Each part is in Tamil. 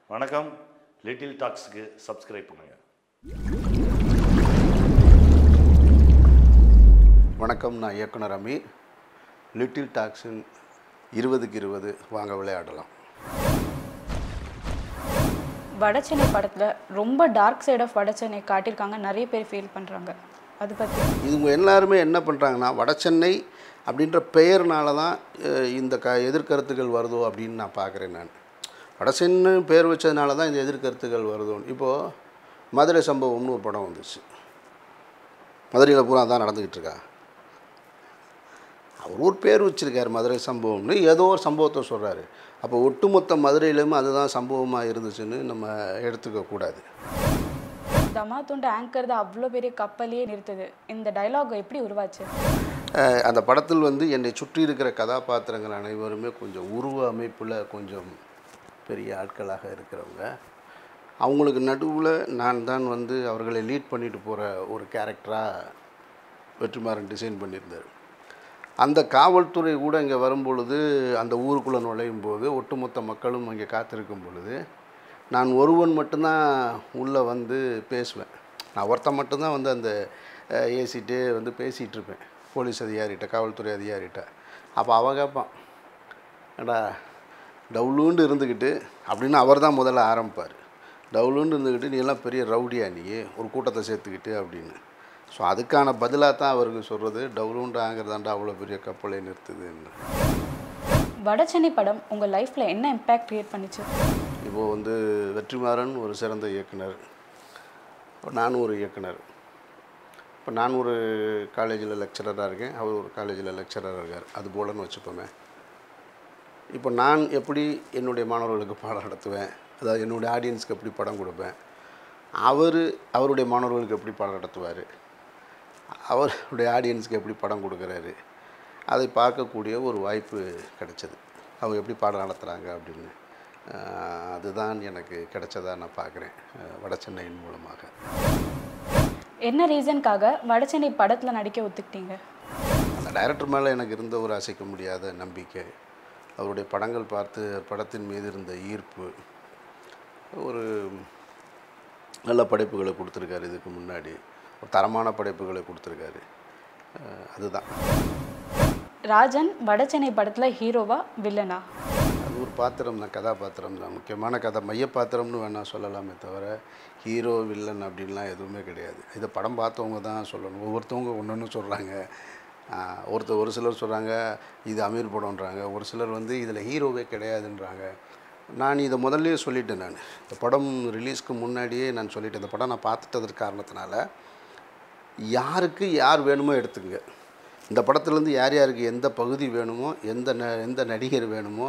வணக்கம். லிட்டில் டாக்ஸ்க்கு சப்ஸ்கிரைப் பண்ணுங்க. வணக்கம், நான் இயக்குனர் அமி. லிட்டில் டாக்ஸின் 20க்கு 20 வாங்க விளையாடலாம். வட சென்னை படத்தில் ரொம்ப டார்க் சைட் ஆஃப் வட சென்னை காட்டியிருக்காங்க. நிறைய பேர் ஃபீல் பண்ணுறாங்க. அது பற்றி இவங்க எல்லாருமே என்ன பண்ணுறாங்கன்னா, வட சென்னை அப்படின்ற பெயர்னால தான் இந்த எதிர்கருத்துக்கள் வருதோ அப்படின்னு நான் பார்க்குறேன். நான் வட சென்னை பேர் வச்சதுனால தான் இந்த எதிர்கருத்துக்கள் வருதோன்னு. இப்போது மதுரை சம்பவம்னு ஒரு படம் வந்துச்சு. மதுரையில் பூரா தான் நடந்துக்கிட்டு இருக்கா. அவர் ஒரு பேர் வச்சுருக்கார் மதுரை சம்பவம்னு, ஏதோ ஒரு சம்பவத்தை சொல்கிறாரு. அப்போ ஒட்டுமொத்த மதுரையிலுமே அதுதான் சம்பவமாக இருந்துச்சுன்னு நம்ம எடுத்துக்கக்கூடாது. தமாத்துண்டு ஆங்கர் தான் அவ்வளோ பெரிய கப்பலையே நிறுத்துது. இந்த டைலாக் எப்படி உருவாச்சு? அந்த படத்தில் என்னை சுற்றி இருக்கிற கதாபாத்திரங்கள் அனைவருமே கொஞ்சம் உருவ அமைப்பில் கொஞ்சம் பெரிய ஆட்களாக இருக்கிறவங்க. அவங்களுக்கு நடுவில் நான் தான் அவர்களை லீட் பண்ணிட்டு போகிற ஒரு கேரக்டராக வெற்றிமாறன் டிசைன் பண்ணியிருந்தார். அந்த காவல்துறை கூட இங்கே வரும்பொழுது, அந்த ஊருக்குள்ளே நுழையும் போது, ஒட்டுமொத்த மக்களும் அங்கே காத்திருக்கும் பொழுது, நான் ஒருவன் மட்டும்தான் உள்ளே பேசுவேன். நான் ஒருத்தன் மட்டும்தான் அந்த ஏசிட்டே பேசிகிட்டு இருப்பேன் போலீஸ் அதிகாரிகிட்ட, காவல்துறை அதிகாரிகிட்ட. அப்போ அவன் கேட்பான், ஏடா டவுலுண்டு இருந்துக்கிட்டு அப்படின்னு அவர் தான் முதல்ல ஆரம்பிப்பார். டவுலுண்டு இருந்துக்கிட்டு நீ எல்லாம் பெரிய ரவுடியா, நீ ஒரு கூட்டத்தை சேர்த்துக்கிட்டு அப்படின்னு. ஸோ அதுக்கான பதிலாக தான் அவருக்கு சொல்கிறது, டவுலுண்டு ஆங்கிறதாண்டா அவ்வளோ பெரிய கப்பலை நிறுத்துதுன்னு. வட சென்னை படம் உங்கள் லைஃப்பில் என்ன இம்பேக்ட் க்ரியேட் பண்ணிச்சு? இப்போது வெற்றிமாறன் ஒரு சிறந்த இயக்குனர், நானும் ஒரு இயக்குனர். இப்போ நான் ஒரு காலேஜில் லெக்சரராக இருக்கேன், அவர் ஒரு காலேஜில் லெக்சரராக இருக்கார். அது போலன்னு வச்சுப்போமே. இப்போ நான் எப்படி என்னுடைய மாணவர்களுக்கு பாடம் நடத்துவேன், அதாவது என்னுடைய ஆடியன்ஸுக்கு எப்படி படம் கொடுப்பேன், அவருடைய மாணவர்களுக்கு எப்படி படம் நடத்துவார், அவருடைய ஆடியன்ஸுக்கு எப்படி படம் கொடுக்குறாரு, அதை பார்க்கக்கூடிய ஒரு வாய்ப்பு கிடைச்சது. அவங்க எப்படி பாடம் நடத்துகிறாங்க அப்படின்னு. அதுதான் எனக்கு கிடைச்சதா நான் பார்க்குறேன் வட சென்னையின் மூலமாக. என்ன ரீசனுக்காக வட சென்னை படத்தில் நடிக்க ஒத்துக்கிட்டீங்க? அந்த டைரக்டர் மேலே எனக்கு இருந்த ஒரு அசைக்க முடியாத நம்பிக்கை, அவருடைய படங்கள் பார்த்து படத்தின் மீது இருந்த ஈர்ப்பு. ஒரு நல்ல படைப்புகளை கொடுத்துருக்காரு, இதுக்கு முன்னாடி ஒரு தரமான படைப்புகளை கொடுத்துருக்காரு. அதுதான். ராஜன் வட சென்னை படத்தில் ஹீரோவா வில்லனா? அது ஒரு பாத்திரம் தான், கதாபாத்திரம் தான், முக்கியமான மைய பாத்திரம்னு வேணால் சொல்லலாமே தவிர ஹீரோ வில்லன் அப்படின்லாம் எதுவுமே கிடையாது. இதை படம் பார்த்தவங்க தான் சொல்லணும். ஒவ்வொருத்தவங்க ஒன்று ஒன்று சொல்கிறாங்க. ஒரு சிலர் சொல்கிறாங்க இது அமீர் படம்ன்றாங்க, ஒரு சிலர் இதில் ஹீரோவே கிடையாதுன்றாங்க. நான் இதை முதல்லையே சொல்லிட்டேன். நான் இந்த படம் ரிலீஸ்க்கு முன்னாடியே நான் சொல்லிட்டேன், இந்த படம் நான் பார்த்துட்டதற்கு காரணத்தினால யாருக்கு யார் வேணுமோ எடுத்துக்கங்க. இந்த படத்துலேருந்து யார் யாருக்கு எந்த பகுதி வேணுமோ, எந்த நடிகர் வேணுமோ,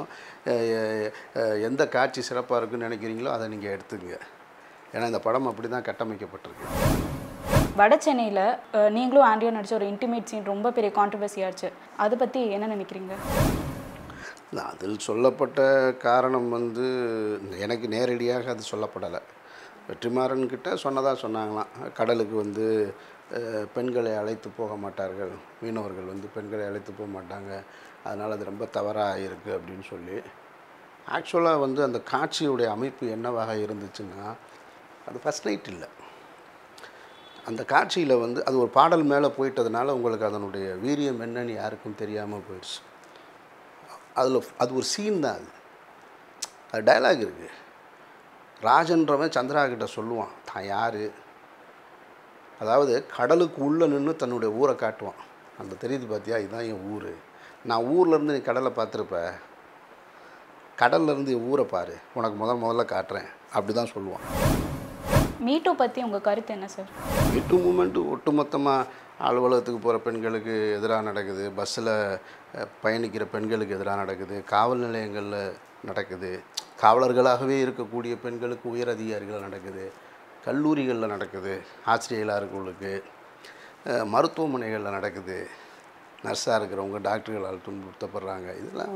எந்த காட்சி சிறப்பாக இருக்குன்னு நினைக்கிறீங்களோ அதை நீங்கள் எடுத்துக்கங்க. ஏன்னா இந்த படம் அப்படி தான் கட்டமைக்கப்பட்டிருக்கு. வட சென்னையில் நீங்களும் ஆண்டியோ நடித்த ஒரு இன்டிமேட் சீன் ரொம்ப பெரிய கான்ட்ரவர்சி ஆச்சு. அதை பற்றி என்ன நினைக்கிறீங்க? அதில் சொல்லப்பட்ட காரணம் எனக்கு நேரடியாக அது சொல்லப்படலை. வெற்றிமாறன்கிட்ட சொன்னதாக சொன்னாங்களாம், கடலுக்கு பெண்களை அழைத்து போக மாட்டார்கள், மீனவர்கள் பெண்களை அழைத்து போக மாட்டாங்க, அதனால் அது ரொம்ப தவறாக இருக்குது அப்படின்னு சொல்லி. ஆக்சுவலாக அந்த காட்சியுடைய அமைப்பு என்னவாக இருந்துச்சுன்னா, அது ஃபஸ்ட் நைட் இல்லை. அந்த காட்சியில் அது ஒரு பாடல் மேலே போயிட்டதுனால உங்களுக்கு அதனுடைய வீரியம் என்னன்னு யாருக்கும் தெரியாமல் போயிடுச்சு. அது ஒரு சீன் தான். அது டைலாக் இருக்குது. ராஜன்றவன் சந்திரா கிட்ட சொல்லுவான் தான் யார், அதாவது கடலுக்கு உள்ளே நின்று தன்னுடைய ஊரை காட்டுவான். அந்த தெரியுது பார்த்தியா, இதுதான் என் ஊர், நான் ஊர்லேருந்து நீ கடலை பார்த்துருப்ப, கடல்லேருந்து என் ஊரை பாரு, உனக்கு முதல்ல காட்டுறேன், அப்படி தான் சொல்லுவான். மீட்டோ பற்றி உங்கள் கருத்து என்ன சார்? மீட்டோ மூமெண்ட்டு ஒட்டுமொத்தமாக அலுவலகத்துக்கு போகிற பெண்களுக்கு எதிராக நடக்குது, பஸ்ஸில் பயணிக்கிற பெண்களுக்கு எதிராக நடக்குது, காவல் நிலையங்களில் நடக்குது, காவலர்களாகவே இருக்கக்கூடிய பெண்களுக்கு உயர் அதிகாரிகள் நடக்குது, கல்லூரிகளில் நடக்குது, ஆசிரியர்களாக இருக்கிறவங்களுக்கு, மருத்துவமனைகளில் நடக்குது, நர்ஸாக இருக்கிறவங்க டாக்டர்களால் துன்புறுத்தப்படுறாங்க. இதெல்லாம்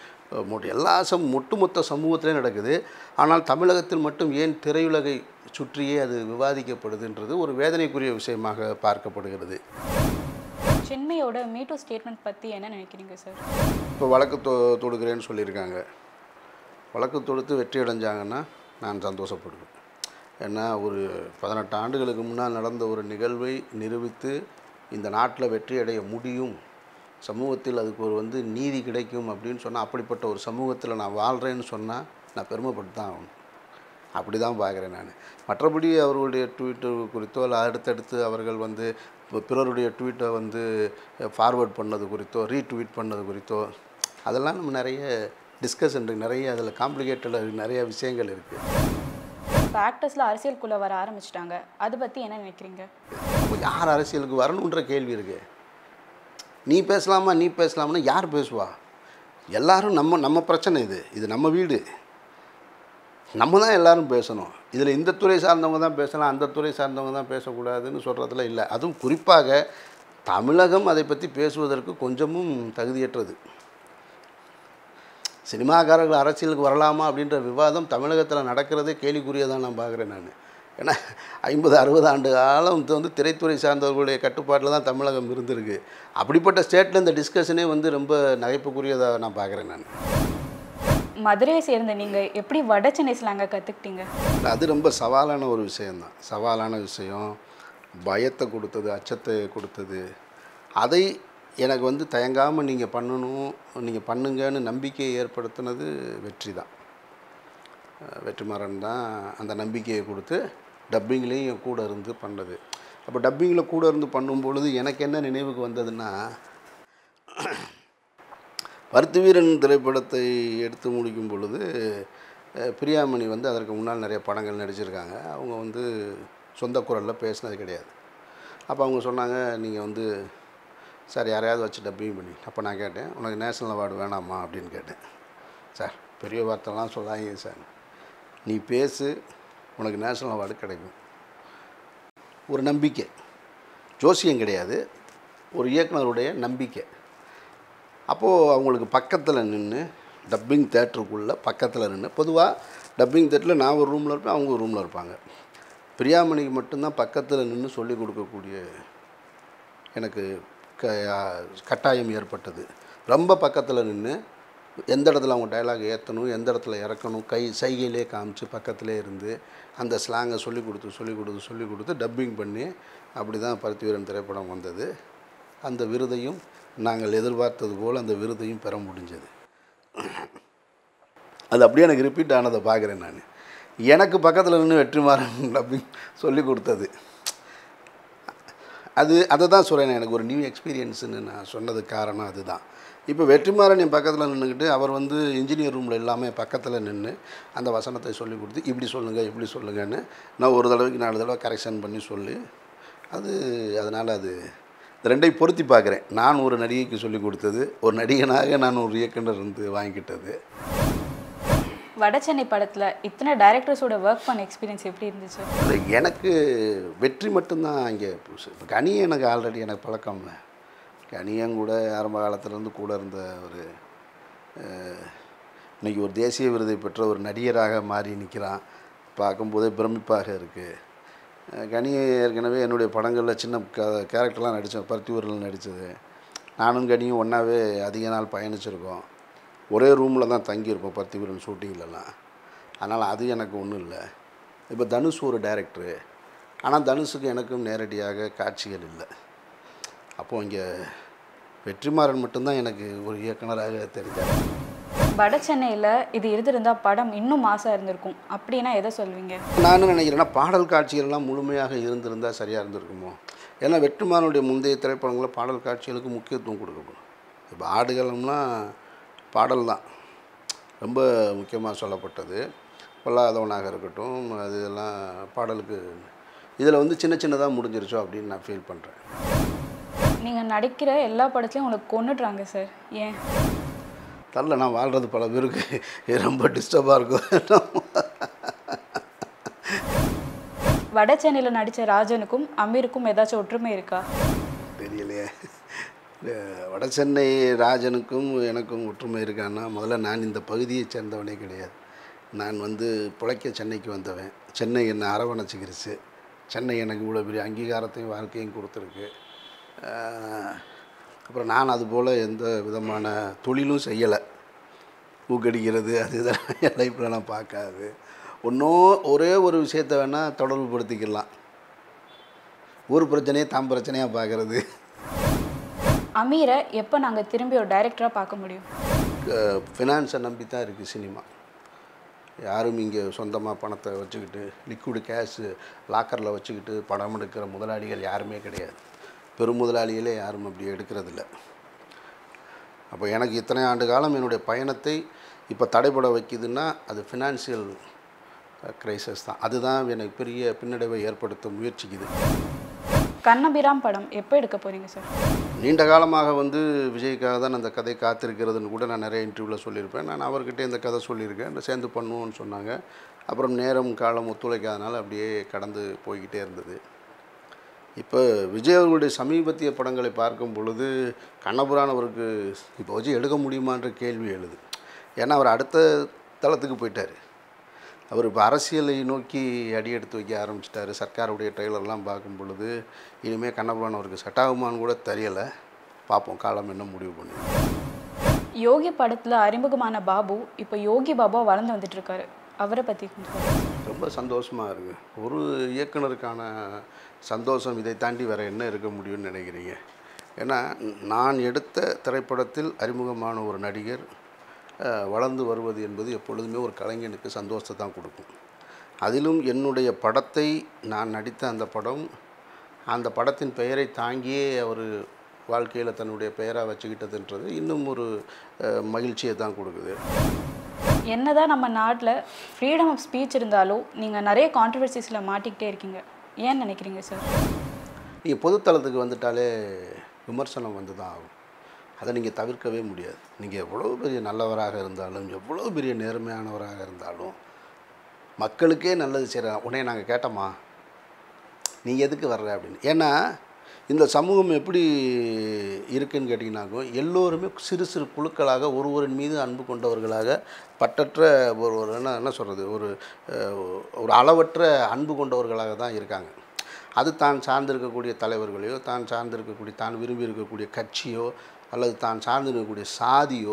ஒட்டுமொத்த சமூகத்திலே நடக்குது. ஆனால் தமிழகத்தில் மட்டும் ஏன் திரையுலகை சுற்றியே அது விவாதிக்கப்படுதுன்றது ஒரு வேதனைக்குரிய விஷயமாக பார்க்கப்படுகிறது. சின்மையோட மீட்டோ ஸ்டேட்மெண்ட் பற்றி என்ன நினைக்கிறீங்க சார்? இப்போ வழக்கு தொடுக்கிறேன்னு சொல்லியிருக்காங்க. வழக்கு தொடுத்து வெற்றி அடைஞ்சாங்கன்னா நான் சந்தோஷப்படுவேன். ஏன்னா ஒரு 18 ஆண்டுகளுக்கு முன்னால் நடந்த ஒரு நிகழ்வை நிரூபித்து இந்த நாட்டில் வெற்றி அடைய முடியும், சமூகத்தில் அதுக்கு ஒரு நீதி கிடைக்கும் அப்படின்னு சொன்னால், அப்படிப்பட்ட ஒரு சமூகத்தில் நான் வாழ்கிறேன்னு சொன்னால் நான் பெருமைப்பட்டு தான் ஆகணும். அப்படி தான் பார்க்குறேன் நான். மற்றபடி அவர்களுடைய ட்வீட்டு குறித்தோ இல்லை அடுத்தடுத்து அவர்கள் பிறருடைய ட்வீட்டை ஃபார்வேர்ட் பண்ணது குறித்தோ ரீட்வீட் பண்ணது குறித்தோ அதெல்லாம் நம்ம நிறைய டிஸ்கஷன் இருக்குது. நிறைய அதில் காம்ப்ளிகேட்டடாக நிறைய விஷயங்கள் இருக்குது. இப்போ ஆக்டர்ஸில் அரசியலுக்குள்ளே வர ஆரம்பிச்சிட்டாங்க, அதை பற்றி என்ன நினைக்கிறீங்க? யார் அரசியலுக்கு வரணுன்ற கேள்வி இருக்குது. நீ பேசலாம்னா யார் பேசுவா? எல்லாரும் நம்ம பிரச்சனை, இது நம்ம வீடு, நம்ம தான் எல்லோரும் பேசணும். இதில் இந்த துறை சார்ந்தவங்க தான் பேசலாம், அந்த துறை சார்ந்தவங்க தான் பேசக்கூடாதுன்னு சொல்கிறதுல இல்லை. அதுவும் குறிப்பாக தமிழகம் அதை பற்றி பேசுவதற்கு கொஞ்சமும் தகுதியற்றது. சினிமாக்காரர்கள் அரசியலுக்கு வரலாமா அப்படின்ற விவாதம் தமிழகத்தில் நடக்கிறதே கேலிக்குரியதான் நான் பார்க்குறேன் நான். ஏன்னா 50-60 ஆண்டு காலம் திரைத்துறை சார்ந்தவர்களுடைய கட்டுப்பாட்டில் தான் தமிழகம் இருந்திருக்கு. அப்படிப்பட்ட ஸ்டேட்டில் இந்த டிஸ்கஷனே ரொம்ப நகைப்புக்குரியதாக நான் பார்க்குறேன் நான். மதுரையை சேர்ந்த நீங்கள் எப்படி வட சென்னை ஸ்லாங்கை கற்றுக்கிட்டீங்க? அது ரொம்ப சவாலான ஒரு விஷயந்தான். சவாலான விஷயம், பயத்தை கொடுத்தது, அச்சத்தை கொடுத்தது. அதை எனக்கு தயங்காமல் நீங்கள் பண்ணணும், நீங்கள் பண்ணுங்கன்னு நம்பிக்கையை ஏற்படுத்தினது வெற்றி தான். வெற்றிமாறன் தான் அந்த நம்பிக்கையை கொடுத்து டப்பிங்லேயும் என் கூட இருந்து பண்ணது. அப்போ டப்பிங்கில் கூட இருந்து பண்ணும்பொழுது எனக்கு என்ன நினைவுக்கு வந்ததுன்னா, பருத்தி வீரன் திரைப்படத்தை எடுத்து முடிக்கும் பொழுது பிரியாமணி அதற்கு முன்னால் நிறைய படங்கள் நடிச்சிருக்காங்க. அவங்க சொந்த குரலில் பேசினது கிடையாது. அப்போ அவங்க சொன்னாங்க, நீங்கள் சார் யாரையாவது வச்சு டப்பிங் பண்ணி. அப்போ நான் கேட்டேன், உனக்கு நேஷ்னல் அவார்டு வேணாமா அப்படின்னு கேட்டேன். சார் பெரிய வார்த்தைலாம் சொல்லாங்க சார், நீ பேசு, உனக்கு நேஷ்னல் அவார்டு கிடைக்கும். ஒரு நம்பிக்கை, ஜோசியம் கிடையாது, ஒரு இயக்குனருடைய நம்பிக்கை. அப்போது அவங்களுக்கு பக்கத்தில் நின்று, டப்பிங் தேட்டருக்குள்ளே பக்கத்தில் நின்று, பொதுவாக டப்பிங் தேட்டரில் நான் ஒரு ரூமில் இருப்பேன், அவங்க ஒரு ரூமில் இருப்பாங்க. பிரியாமணிக்கு மட்டும்தான் பக்கத்தில் நின்று சொல்லிக் கொடுக்கக்கூடிய எனக்கு கட்டாயம் ஏற்பட்டது. ரொம்ப பக்கத்தில் நின்று எந்த இடத்துல அவங்க டைலாக் ஏற்றணும், எந்த இடத்துல இறக்கணும், சைகையிலே காமிச்சு பக்கத்திலே இருந்து அந்த ஸ்லாங்கை சொல்லிக் கொடுத்து டப்பிங் பண்ணி அப்படி தான் பருத்தி வீரன் திரைப்படம் வந்தது. அந்த விருதையும் நாங்கள் எதிர்பார்த்தது போல் அந்த விருதையும் பெற முடிஞ்சது. அது அப்படியே எனக்கு ரிப்பீட் ஆனதை பார்க்குறேன் நான். எனக்கு பக்கத்தில் நின்று வெற்றிமாறன் டப்பிங் சொல்லிக் கொடுத்தது. அதை தான் சொல்கிறேன், எனக்கு ஒரு நியூ எக்ஸ்பீரியன்ஸுன்னு நான் சொன்னதுக்கு காரணம் அதுதான். இப்போ வெற்றிமாறன் என் பக்கத்தில் நின்றுக்கிட்டு அவர் இன்ஜினியர் ரூமில் எல்லாமே பக்கத்தில் நின்று அந்த வசனத்தை சொல்லி கொடுத்து இப்படி சொல்லுங்கன்னு நான் ஒரு தடவைக்கு 4 தடவை கரெக்ஷன் பண்ணி சொல்லி அதனால் அது ரெண்டையும் பொருத்தி பார்க்குறேன். நான் ஒரு நடிகைக்கு சொல்லிக் கொடுத்தது, ஒரு நடிகனாக நான் ஒரு இயக்குனர் வாங்கிக்கிட்டது. வட சென்னை படத்தில் இத்தனை டைரக்டர்ஸோட ஒர்க் பண்ண எக்ஸ்பீரியன்ஸ் எப்படி இருந்துச்சு? எனக்கு வெற்றி மட்டும்தான் இங்கே புதுசு. இப்போ கனியை எனக்கு ஆல்ரெடி எனக்கு பழக்கம் இல்லை. கனியன் கூட ஆரம்ப காலத்துலேருந்து கூட இருந்த ஒரு இன்றைக்கி ஒரு தேசிய விருதை பெற்ற ஒரு நடிகராக மாறி நிற்கிறான். பார்க்கும்போதே பிரமிப்பாக இருக்குது. கனியை ஏற்கனவே என்னுடைய படங்களில் சின்ன கேரக்டர்லாம் நடித்தேன். பருத்தி வீரனில் நடித்தது. நானும் கனியும் ஒன்றாவே அதிக நாள் பயணிச்சிருக்கோம். ஒரே ரூமில் தான் தங்கியிருப்போம் பருத்தி வீரன் ஷூட்டிங்லலாம். அதனால் அது எனக்கு ஒன்றும் இல்லை. இப்போ தனுஷ் ஒரு டைரக்டரு, ஆனால் தனுஷுக்கு எனக்கும் நேரடியாக காட்சிகள் இல்லை. அப்போது இங்கே வெற்றிமாறன் மட்டும்தான் எனக்கு ஒரு இயக்குனராக தெரிஞ்சார். வட சென்னையில் இது இருந்திருந்தால் படம் இன்னும் மாசாக இருந்திருக்கும் அப்படின்னா எதை சொல்வீங்க? நானும் நினைக்கிறேன்னா பாடல் காட்சிகள்லாம் முழுமையாக இருந்திருந்தால் சரியாக இருந்திருக்குமோ. ஏன்னா வெற்றிமாறனுடைய முந்தைய திரைப்படங்களில் பாடல் காட்சிகளுக்கு முக்கியத்துவம் கொடுக்கப்படும். இப்போ ஆடுகளம்லாம் பாடல் தான் ரொம்ப முக்கியமாக சொல்லப்பட்டது. பொல்லாதவனாக இருக்கட்டும், அது எல்லாம் பாடலுக்கு இதில் சின்னதாக முடிஞ்சிருச்சோ அப்படின்னு நான் ஃபீல் பண்ணுறேன். நீங்கள் நடிக்கிற எல்லா படத்துலையும் உங்களுக்கு கொன்னுட்றாங்க சார், ஏன்? தரல, நான் வாழ்கிறது பல பேருக்கு ரொம்ப டிஸ்டர்பாக இருக்கும். வட சென்னையில் நடித்த ராஜனுக்கும் அமீருக்கும் ஏதாச்சும் ஒற்றுமை இருக்கா? தெரியலையே. வட சென்னை ராஜனுக்கும் எனக்கும் ஒற்றுமை இருக்கான்னா, முதல்ல நான் இந்த பகுதியை சேர்ந்தவனே கிடையாது. நான் பிழைக்க சென்னைக்கு வந்தவன். சென்னை என்னை அரவணைச்சிக்கிருச்சு. சென்னை எனக்கு இவ்வளோ பெரிய அங்கீகாரத்தையும் வாழ்க்கையும் கொடுத்துருக்கு. அப்புறம் நான் அதுபோல் எந்த விதமான தொழிலும் செய்யலை. ஊக்கடிக்கிறது அது இதெல்லாம் என் லைஃப்பில் நான் பார்க்காது. ஒரே ஒரு விஷயத்தை வேணால் தொடர்பு படுத்திக்கலாம். ஊர் பிரச்சனையை தான் பிரச்சனையாக பார்க்குறது. அமீரை எப்போ நாங்கள் திரும்பி ஒரு டைரக்டராக பார்க்க முடியும்? ஃபினான்ஸை நம்பி தான் இருக்குது சினிமா. யாரும் இங்கே சொந்தமாக பணத்தை வச்சுக்கிட்டு லிக்விடு கேஷு லாக்கரில் வச்சுக்கிட்டு படம் எடுக்கிற முதலாளிகள் யாருமே கிடையாது. பெரும் முதலாளிகளே யாரும் அப்படி எடுக்கிறதில்ல. அப்போ எனக்கு இத்தனை ஆண்டு காலம் என்னுடைய பயணத்தை இப்போ தடைபட வைக்குதுன்னா அது ஃபினான்ஷியல் கிரைசஸ் தான். அதுதான் எனக்கு பெரிய பின்னடைவை ஏற்படுத்த முயற்சிக்குது. கண்ணபிராம் படம் எப்போ எடுக்க போகிறீங்க சார்? நீண்ட காலமாக விஜய்க்காக தான் அந்த கதை காத்திருக்கிறதுன்னு கூட நான் நிறைய இன்டர்வியூவில் சொல்லியிருப்பேன். நான் அவர்கிட்ட இந்த கதை சொல்லியிருக்கேன், சேர்ந்து பண்ணுவோன்னு சொன்னாங்க. அப்புறம் நேரம் காலம் ஒத்துழைக்காதனால அப்படியே கடந்து போய்கிட்டே இருந்தது. இப்போ விஜய் அவர்களுடைய சமீபத்திய படங்களை பார்க்கும் பொழுது கண்ணபுரான் அவருக்கு இப்போ வச்சு எடுக்க முடியுமான்ற கேள்வி எழுது. ஏன்னா அவர் அடுத்த தளத்துக்கு போயிட்டார். அவர் இப்போ அரசியலை நோக்கி அடி எடுத்து வைக்க ஆரம்பிச்சிட்டாரு. சர்க்காருடைய ட்ரெய்லர்லாம் பார்க்கும் பொழுது இனிமேல் கண்ணபுரான் அவருக்கு செட் ஆகுமான்னு கூட தெரியலை. பார்ப்போம் காலம் என்ன முடிவு பண்ணி. யோகி படத்தில் அறிமுகமான பாபு இப்போ யோகி பாபா வளர்ந்து வந்துட்டுருக்காரு. அவரை பற்றி ரொம்ப சந்தோஷமாக இருக்குது. ஒரு இயக்குனருக்கான சந்தோஷம் இதை தாண்டி வேறு என்ன இருக்க முடியும்னு நினைக்கிறீங்க? ஏன்னா நான் எடுத்த திரைப்படத்தில் அறிமுகமான ஒரு நடிகர் வளர்ந்து வருவது என்பது எப்பொழுதுமே ஒரு கலைஞனுக்கு சந்தோஷத்தை தான் கொடுக்கும். அதிலும் என்னுடைய படத்தை நான் நடித்த அந்த படத்தின் பெயரை தாங்கியே அவர் வாழ்க்கையில் தன்னுடைய பெயராக வச்சுக்கிட்டதுன்றது இன்னும் ஒரு மகிழ்ச்சியை தான் கொடுக்குது. என்னதான் நம்ம நாட்டில் ஃப்ரீடம் ஆஃப் ஸ்பீச் இருந்தாலும் நீங்கள் நிறைய கான்ட்ரவர்சிஸில் மாட்டிக்கிட்டே இருக்கீங்க. ஏன்னு நினைக்கிறீங்க சார்? நீங்கள் பொதுத்தளத்துக்கு வந்துட்டாலே விமர்சனம் வந்து தான் ஆகும். அதை நீங்கள் தவிர்க்கவே முடியாது. நீங்கள் எவ்வளோ பெரிய நல்லவராக இருந்தாலும், எவ்வளோ பெரிய நேர்மையானவராக இருந்தாலும், மக்களுக்கே நல்லது செய்கிற உடனே நாங்கள் கேட்டோமா நீ எதுக்கு வர்ற அப்படின்னு. ஏன்னா இந்த சமூகம் எப்படி இருக்குதுன்னு கேட்டிங்கன்னாக்கும் எல்லோருமே சிறு சிறு குழுக்களாக ஒருவரின் மீது அன்பு கொண்டவர்களாக பற்றற்ற ஒரு என்ன சொல்கிறது ஒரு அளவற்ற அன்பு கொண்டவர்களாக தான் இருக்காங்க. அது தான் சார்ந்திருக்கக்கூடிய தலைவர்களையோ, தான் சார்ந்திருக்கக்கூடிய தான் விரும்பி இருக்கக்கூடிய கட்சியோ, அல்லது தான் சார்ந்திருக்கக்கூடிய சாதியோ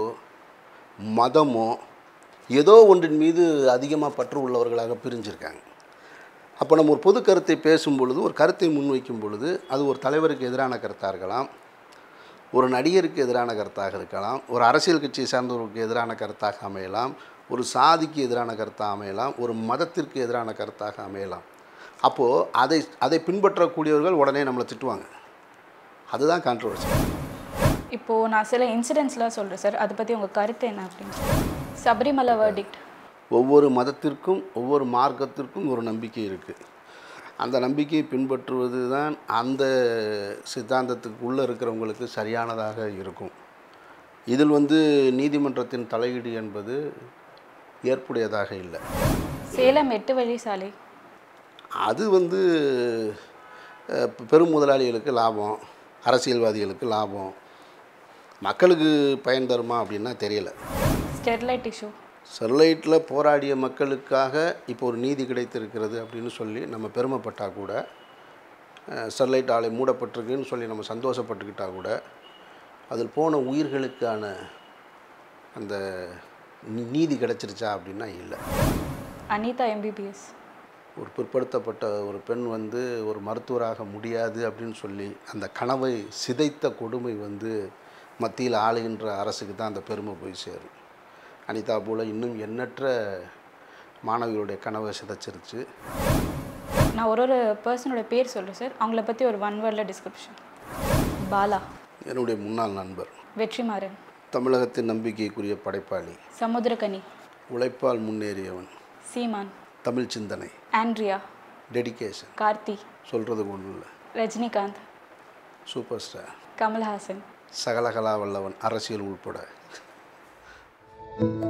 மதமோ ஏதோ ஒன்றின் மீது அதிகமாக பற்று உள்ளவர்களாக பிரிஞ்சிருக்காங்க. அப்போ நம்ம ஒரு பொது கருத்தை பேசும் பொழுது, ஒரு கருத்தை முன்வைக்கும் பொழுது, அது ஒரு தலைவருக்கு எதிரான கருத்தாக இருக்கலாம், ஒரு நடிகருக்கு எதிரான கருத்தாக இருக்கலாம், ஒரு அரசியல் கட்சியை சார்ந்தவருக்கு எதிரான கருத்தாக அமையலாம், ஒரு சாதிக்கு எதிரான கருத்தாக அமையலாம், ஒரு மதத்திற்கு எதிரான கருத்தாக அமையலாம். அப்போது அதை பின்பற்றக்கூடியவர்கள் உடனே நம்மளை திட்டுவாங்க. அதுதான் கான்ட்ரவர்சி. இப்போது நான் சில இன்சிடென்ட்ஸ்லாம் சொல்கிறேன் சார், அதை பற்றி உங்கள் கருத்து என்ன அப்படின்னு. சபரிமலை வேர்டிக்ட். ஒவ்வொரு மதத்திற்கும் ஒவ்வொரு மார்க்கத்திற்கும் ஒரு நம்பிக்கை இருக்குது. அந்த நம்பிக்கையை பின்பற்றுவது தான் அந்த சித்தாந்தத்துக்கு உள்ளே இருக்கிறவங்களுக்கு சரியானதாக இருக்கும். இதில் நீதிமன்றத்தின் தலையீடு என்பது ஏற்புடையதாக இல்லை. சேலம் 8 வழி சாலை அது பெரும் முதலாளிகளுக்கு லாபம், அரசியல்வாதிகளுக்கு லாபம், மக்களுக்கு பயன் தருமா அப்படின்னா தெரியல. Sterlite issue. ஸ்டெர்லைட்டில் போராடிய மக்களுக்காக இப்போ ஒரு நீதி கிடைத்திருக்கிறது அப்படின்னு சொல்லி நம்ம பெருமைப்பட்டால் கூட, ஸ்டெர்லைட் ஆலை மூடப்பட்டிருக்குன்னு சொல்லி நம்ம சந்தோஷப்பட்டுக்கிட்டால் கூட, அதில் போன உயிர்களுக்கான அந்த நீதி கிடைச்சிருச்சா அப்படின்னா இல்லை. அனிதா MBBS. ஒரு பிற்படுத்தப்பட்ட ஒரு பெண் ஒரு மருத்துவராக முடியாது அப்படின்னு சொல்லி அந்த கனவை சிதைத்த கொடுமை மத்தியில் ஆளுகின்ற அரசுக்கு தான் அந்த பெருமை போய் சேரும். அனிதா போல் இன்னும் எண்ணற்ற மாணவிகளுடைய கனவை சிதைச்சிருச்சு. நான் ஒரு பர்சனோட பேர் சொல்கிறேன் சார், அவங்கள பற்றி ஒரு 1 வேர்டில் டிஸ்கிரிப்ஷன். பாலா. என்னுடைய முன்னாள் நண்பர். வெற்றிமாறன். தமிழகத்தின் நம்பிக்கைக்குரிய படைப்பாளி. சமுத்திரக்கனி. உழைப்பால் முன்னேறியவன். சீமான். தமிழ் சிந்தனை. ஆண்ட்ரியா. டெடிகேஷன். கார்த்தி. சொல்கிறதுக்கு ஒன்றும் இல்லை. ரஜினிகாந்த். Super star. கமல்ஹாசன். சகலகலா வல்லவன், அரசியல் உள்பட.